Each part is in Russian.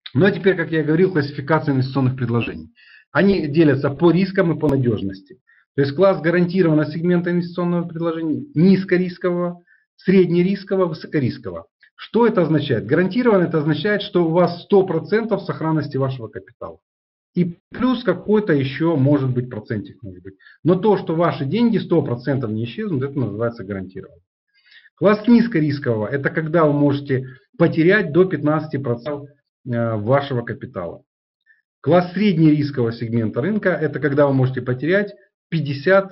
Ну а теперь, как я говорил, классификация инвестиционных предложений. Они делятся по рискам и по надежности. То есть класс гарантированного сегмента инвестиционного предложения низкорискового, среднерискового, высокорискового. Что это означает? Гарантированно это означает, что у вас 100% сохранности вашего капитала. И плюс какой-то еще может быть процентик. Может быть. Но то, что ваши деньги 100% не исчезнут, это называется гарантированно. Класс низкорискового – это когда вы можете потерять до 15% вашего капитала. Класс среднерискового сегмента рынка – это когда вы можете потерять 50-60%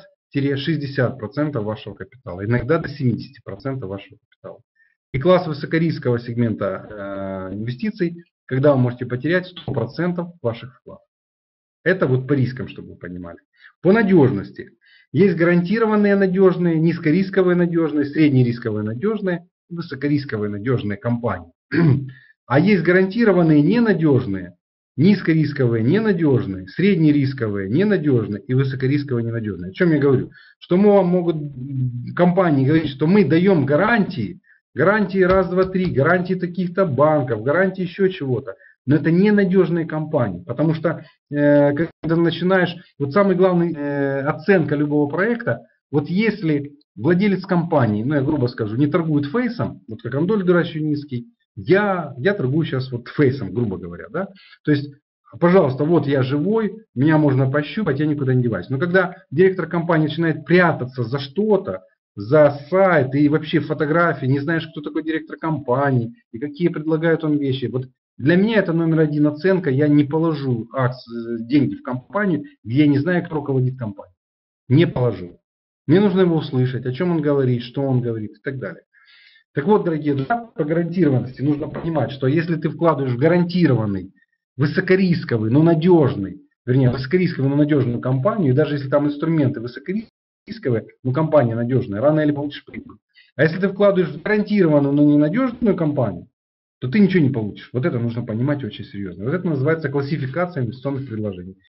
вашего капитала, иногда до 70% вашего капитала. И класс высокорискового сегмента инвестиций, когда вы можете потерять 100% ваших вкладов. Это вот по рискам, чтобы вы понимали. По надежности. Есть гарантированные надежные, низкорисковые надежные, среднерисковые надежные, высокорисковые надежные компании. А есть гарантированные ненадежные, низкорисковые ненадежные, среднерисковые ненадежные и высокорисковые ненадежные. О чем я говорю? Что могут компании говорить, что мы даем гарантии, гарантии раз, два, три, гарантии таких-то банков, гарантии еще чего-то. Но это ненадежные компании, потому что когда начинаешь, вот самый главный оценка любого проекта, вот если владелец компании, ну я грубо скажу, не торгует фейсом, вот как Андоль дурачий низкий, я торгую сейчас вот фейсом, грубо говоря, да, то есть, пожалуйста, вот я живой, меня можно пощупать, я никуда не деваюсь. Но когда директор компании начинает прятаться за что-то, за сайт и вообще фотографии, не знаешь, кто такой директор компании и какие предлагают он вещи. Вот для меня это номер один оценка. Я не положу деньги в компанию, где я не знаю, кто руководит компанией. Не положу. Мне нужно его услышать, о чем он говорит, что он говорит и так далее. Так вот, дорогие друзья, по гарантированности нужно понимать, что если ты вкладываешь в гарантированный, высокорисковый, но надежный, вернее, высокорисковую, но надежную компанию, и даже если там инструменты высокорисковые, но компания надежная, рано или получишь прибыль. А если ты вкладываешь в гарантированную, но ненадежную компанию, то ты ничего не получишь. Вот это нужно понимать очень серьезно. Вот это называется классификация инвестиционных предложений.